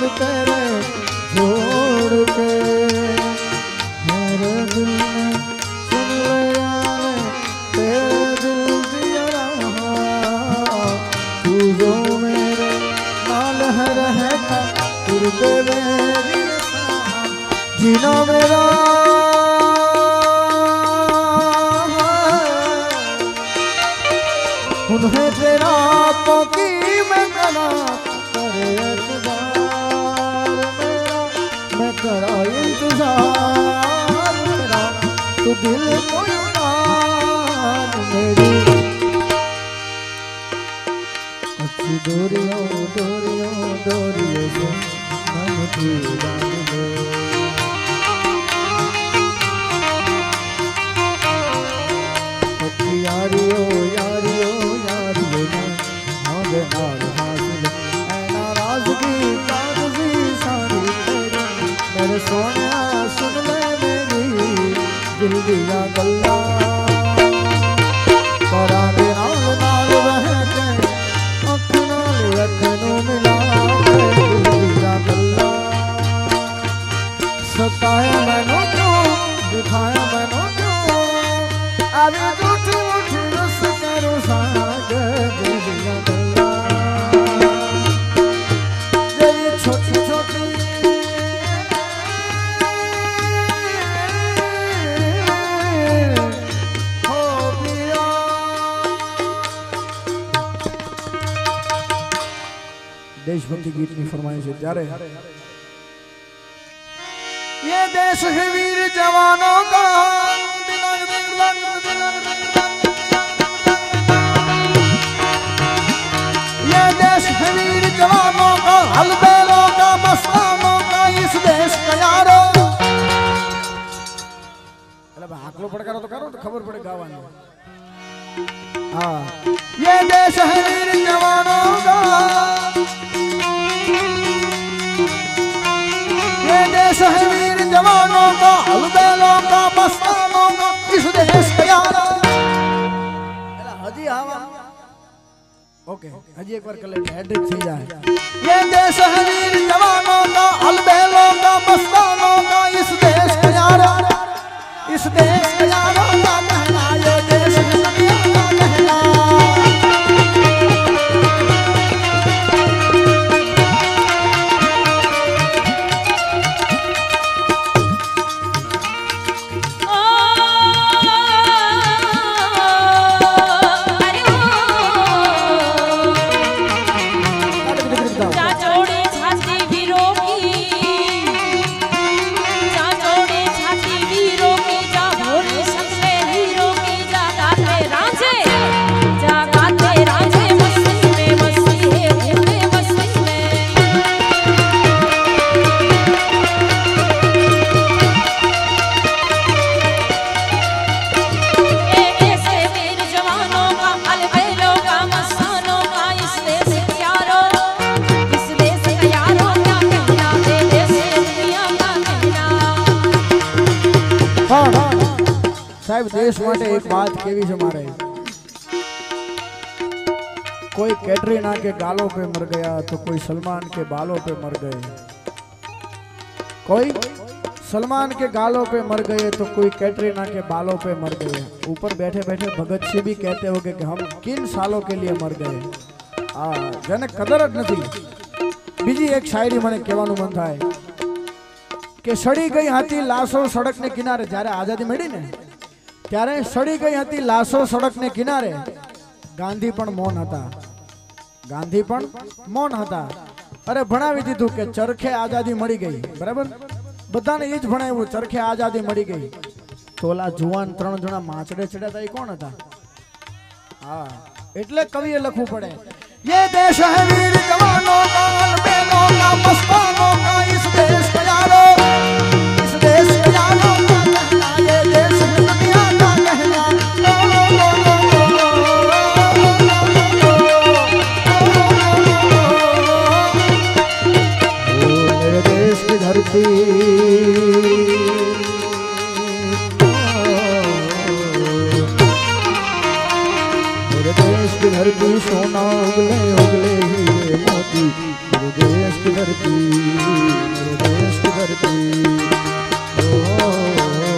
तेरे जोड़ के मेरे दिल में सुन लिया तेरे दिल दिया रहा तू जो मेरे नाल है रहता फिर तेरे जीना मेरा उन्हें तेरा तो की मैं करा करे इंतजार मेरा मैं करा इंतजार मेरा तू दिल को उतार मेरी अच्छी डोरियों डोरियों डोरियों से मन की बांध ले यारियो यारियो यारियो ने नाल हासिल नाराजगी कागजी सारी तेरी मेरे सोनिया सुन ले मेरी दिल दिया गल्ला करा दे नाल नाल बह के अख नाल अख नू मिला दिल दिया गल्ला सताया मैनू क्यों दिखाया मैनू क्यों अभी झूठ रस करो साग दिया गल्ला तेरी छोटी छोटी हो पिया देशभक्ति गीत की फरमाइश है जा रहे ये देश है वीर जवानों का ये देश है वीर जवानों का हलबेरों का मस्तानों का इस देश का यारो आकलो पड़ करो तो खबर पड़े गावानी हाँ ये देश है वीर जवानों का ये देश है वीर जवानों का हलबेरों का मस्तानों का इस देश का यारो हजी आवा ओके हजी एक बार कर ले हेड्रिक थी जाए ये देश है वीर जवानों का हलबेलों का मस्तानों का इस देश का यारो इस देश का यारो का कहना ये देश का कहना साहब देश माटे एक बात केवी छे मारे कोई कैटरीना के गालों पे मर गया तो कोई सलमान के बालों पे मर गए कोई सलमान के गालों पे मर गए तो कोई कैटरीना के बालों पे मर गए ऊपर बैठे बैठे भगत सिंह भी कहते होंगे कि हम किन सालों के लिए मर गए जने कदर ज नथी बीजी एक शायरी मने कहेवानुं मन थाय के सड़ी गई हाथी लाशो सड़क ने किनारे जारे आजादी मळी ने त्यारे सड़ी गई हती लाशो सड़क ने किनारे गांधी पण मौन हता गांधी पण मौन हता अरे भणावी दीधुं के चरखे आजादी मळी गई बराबर बधाने ई ज भणाव्युं चरखे आजादी मळी गई तो ओला जुवान 3 जणा माचड़े चड्या ई कोण हता हां एटले कविए लखવું पड़े ये देश है वीर जवानों का अलबेलों का मस्तानों का इस देश का यारो इस देश का यारो का कहना ये देश है दुनिया का कहना मेरे देश की धरती मेरे देश की धरती सोना उगले उगले हीरे मोती मेरे देश की धरती, मेरे देश की धरती। ओ